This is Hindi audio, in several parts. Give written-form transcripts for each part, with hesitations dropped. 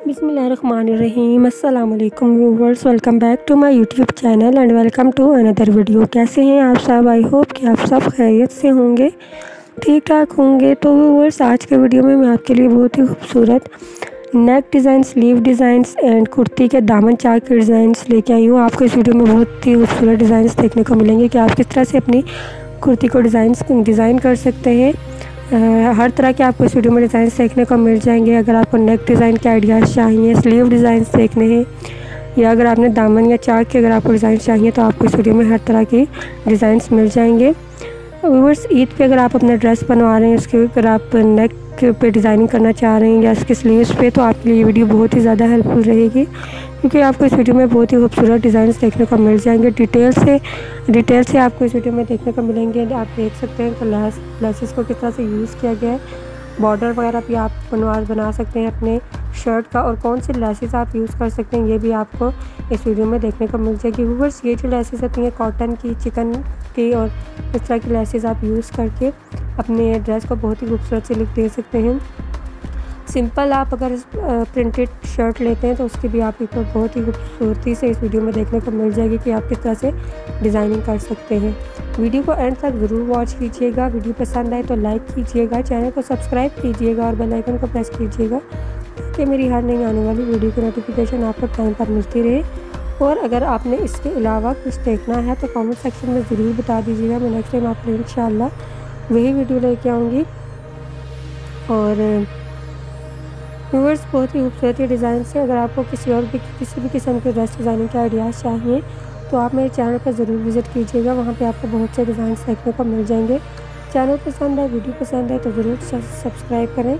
बिस्मिल्लाहिर्रहमानिर्रहीम। अस्सलाम वालेकुम viewers, welcome back to my YouTube channel and welcome to another video. कैसे हैं आप सब? आई होप कि आप सब खैरियत से होंगे, ठीक ठाक होंगे। तो व्यूअर्स, आज के वीडियो में मैं आपके लिए बहुत ही खूबसूरत neck design, sleeve designs and kurti के दामन चाक के डिज़ाइंस लेके आई हूँ। आपको इस वीडियो में बहुत ही खूबसूरत डिज़ाइंस देखने को मिलेंगे कि आप किस तरह से अपनी कुर्ती को डिज़ाइन कर सकते हैं। हर तरह के आपको इस वीडियो में डिज़ाइन देखने को मिल जाएंगे। अगर आपको नेक डिज़ाइन के आइडियाज़ चाहिए, स्लीव डिज़ाइन देखने हैं, या अगर आपने दामन या चाक के अगर आपको डिज़ाइन चाहिए तो आपको इस वीडियो में हर तरह की डिज़ाइंस मिल जाएंगे। व्यूअर्स, ईद पे अगर आप अपना ड्रेस बनवा रहे हैं, उसके अगर आप नेक पे डिज़ाइनिंग करना चाह रहे हैं या इसके स्लीव्स पे, तो आपके लिए ये वीडियो बहुत ही ज़्यादा हेल्पफुल रहेगी, क्योंकि आपको इस वीडियो में बहुत ही खूबसूरत डिज़ाइंस देखने को मिल जाएंगे। डिटेल से आपको इस वीडियो में देखने को मिलेंगे। आप देख सकते हैं कि लेसेस को किस तरह से यूज़ किया गया है। बॉर्डर वगैरह भी आप बना सकते हैं अपने शर्ट का, और कौन सी लेसेस आप यूज़ कर सकते हैं ये भी आपको इस वीडियो में देखने को मिल जाएगी। व्यूअर्स, ये जो लेसेस होती हैं कॉटन की, चिकन की, और इस तरह की लेसेस आप यूज़ करके अपने ड्रेस को बहुत ही खूबसूरत से लुक दे सकते हैं। सिंपल आप अगर प्रिंटेड शर्ट लेते हैं तो उसकी भी आपको बहुत ही खूबसूरती से इस वीडियो में देखने को मिल जाएगी कि आप किस तरह से डिज़ाइनिंग कर सकते हैं। वीडियो को एंड तक ज़रूर वॉच कीजिएगा। वीडियो पसंद आए तो लाइक कीजिएगा, चैनल को सब्सक्राइब कीजिएगा और बेल आइकन को प्रेस कीजिएगा ताकि मेरी हर नई आने वाली वीडियो की नोटिफिकेशन आपको टाइम पर मिलती रहे। और अगर आपने इसके अलावा कुछ देखना है तो कमेंट सेक्शन में ज़रूर बता दीजिएगा। मैं नेक्स्ट टाइम आपको इंशाल्लाह वही वीडियो लेके आऊँगी। और व्यूअर्स, बहुत ही खूबसूरत डिज़ाइन से अगर आपको किसी भी किस्म के ड्रेस डिज़ाइनिंग के आइडियाज़ चाहिए तो आप मेरे चैनल पर ज़रूर विज़िट कीजिएगा। वहाँ पे आपको बहुत से डिज़ाइन देखने को मिल जाएंगे। चैनल पसंद है, वीडियो पसंद है तो ज़रूर सब्सक्राइब करें।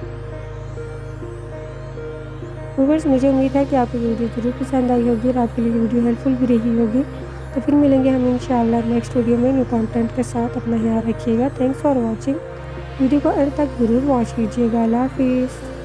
व्यूअर्स, मुझे उम्मीद है कि आपको वीडियो ज़रूर पसंद आई होगी और आपके लिए वीडियो हेल्पफुल भी रही होगी। तो फिर मिलेंगे हम इंशाल्लाह नेक्स्ट वीडियो में न्यू कंटेंट के साथ। अपना ख्याल रखिएगा। Thanks for watching. वीडियो को एंड तक ज़रूर वॉच कीजिएगा। अल्लाह हाफिज़।